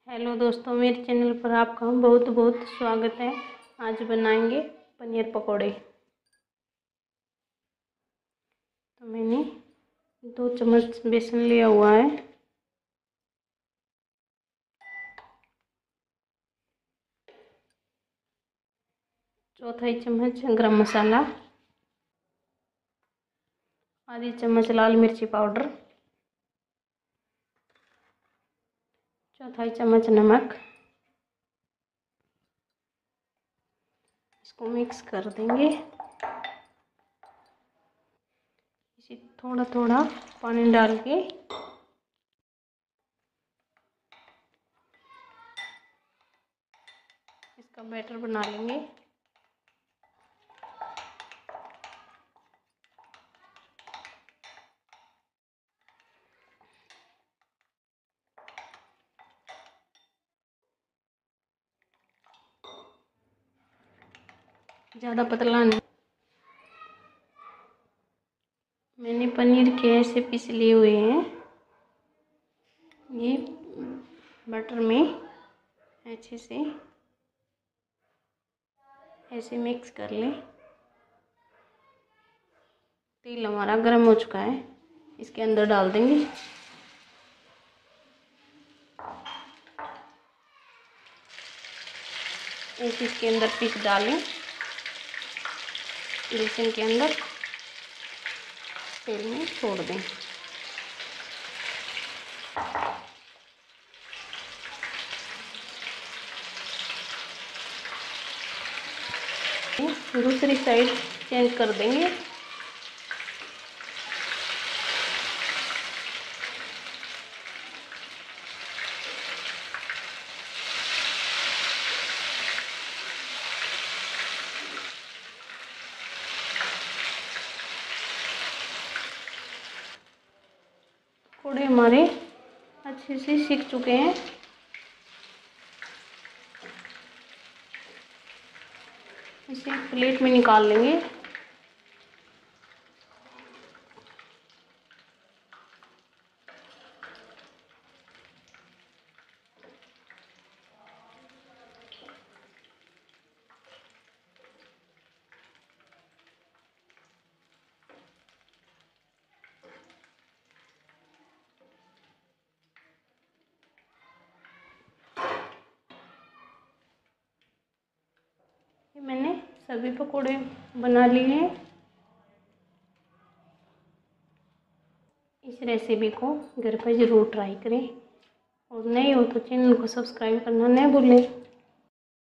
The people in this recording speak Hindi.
हेलो दोस्तों, मेरे चैनल पर आपका बहुत बहुत स्वागत है। आज बनाएंगे पनीर पकोड़े। तो मैंने 2 चम्मच बेसन लिया हुआ है, चौथाई चम्मच गरम मसाला, आधी चम्मच लाल मिर्ची पाउडर, चौथाई चम्मच नमक। इसको मिक्स कर देंगे। इसे थोड़ा थोड़ा पानी डाल के इसका बैटर बना लेंगे। ज़्यादा पतला नहीं। मैंने पनीर के ऐसे पीस लिए हुए हैं। ये बटर में अच्छे से ऐसे मिक्स कर लें। तेल हमारा गर्म हो चुका है, इसके अंदर डाल देंगे। एक इसके अंदर पीस डालें, बेसन के अंदर तेल में छोड़ दें। दूसरी साइड चेंज कर देंगे। पकौड़े हमारे अच्छे से सिक चुके हैं। इसे प्लेट में निकाल लेंगे। मैंने सभी पकोड़े बना लिए हैं। इस रेसिपी को घर पर ज़रूर ट्राई करें और नए हो तो चैनल को सब्सक्राइब करना न भूलें।